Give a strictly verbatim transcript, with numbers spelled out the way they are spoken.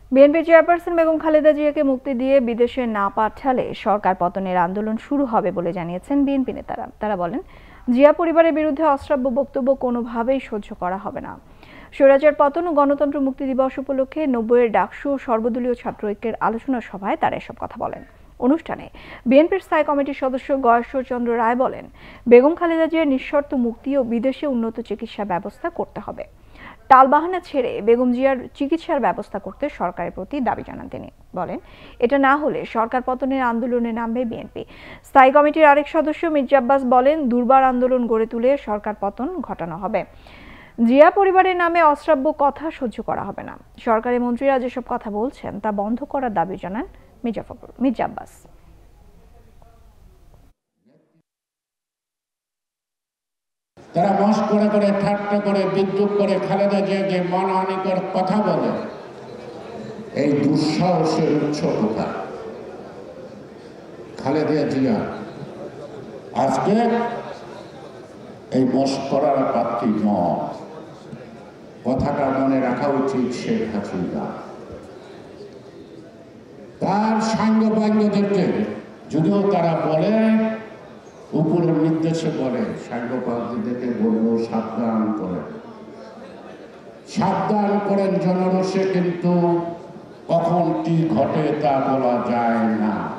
BNP chairperson Begum Khaleda জিয়াকে মুক্তি দিয়ে বিদেশে না পাঠালে সরকার পতনের আন্দোলন শুরু হবে বলে জানিয়েছেন বিএনপি নেতারা। তারা বলেন, জিয়া পরিবারের বিরুদ্ধে অশ্রাব্য বক্তব্য কোনোভাবেই সহ্য করা হবে না। স্বৈরাচার পতন ও গণতন্ত্র মুক্তি দিবস উপলক্ষে নব্বইয়ের ডাকসু ও সর্বদলীয় ছাত্র ঐক্যের আলোচনা সভায় তারা এসব কথা বলেন। অনুষ্ঠানে বিএনপির স্থায়ী কমিটির সদস্য গয়েশ্বর চন্দ্র রায় বলেন, বেগম খালেদা জিয়ার নিঃশর্ত মুক্তি ও বিদেশে উন্নত চিকিৎসা ব্যবস্থা করতে হবে। টালবাহানা ছেড়ে বেগম জিয়ার চিকিৎসার ব্যবস্থা করতে সরকারের প্রতি দাবি জানান তিনি। বলেন, এটা না হলে সরকার পতনের আন্দোলনে নামবে বিএনপি। স্থায়ী কমিটির আরেক সদস্য মির্জা আব্বাস বলেন, দুর্বার আন্দোলন গড়ে তুলে সরকার পতন ঘটানো হবে। জিয়া পরিবারের নামে অশ্রাব্য কথা সহ্য করা হবে না। সরকারি মন্ত্রীরা যেসব কথা বলছেন তা বন্ধ করার দাবি জানান মির্জা ফখরুল মির্জা আব্বাস। তারা মস্করা করে, ঠাট্টা করে, বিদ্রুপ করে খালেদা জিয়াকে মানহানিকর কথা বলে। এই দুঃসাহসের উৎস কোথায়? খালেদা জিয়া আজকে এই মস্করার পাত্রী নয়। কথাটা মনে রাখা উচিত শেখ হাসিনা। তার সাঙ্গপাঙ্গদেরকে যদিও তারা বলে, উপরের নির্দেশে বলে, সাঙ্গপাঙ্গদেরকে বলবো সাবধান করেন, সাবধান করেন জনরোষে, কিন্তু কখন কি ঘটে তা বলা যায় না।